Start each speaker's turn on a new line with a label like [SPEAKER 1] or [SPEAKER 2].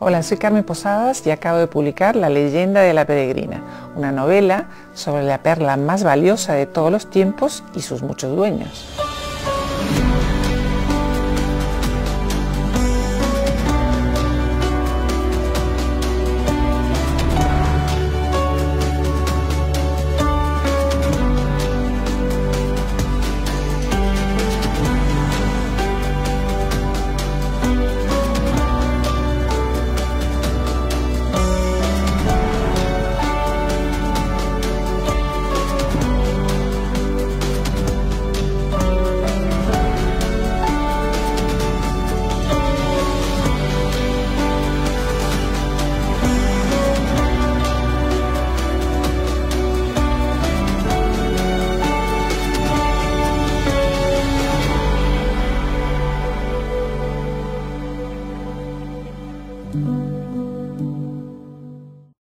[SPEAKER 1] Hola, soy Carmen Posadas y acabo de publicar La leyenda de la peregrina, una novela sobre la perla más valiosa de todos los tiempos y sus muchos dueños.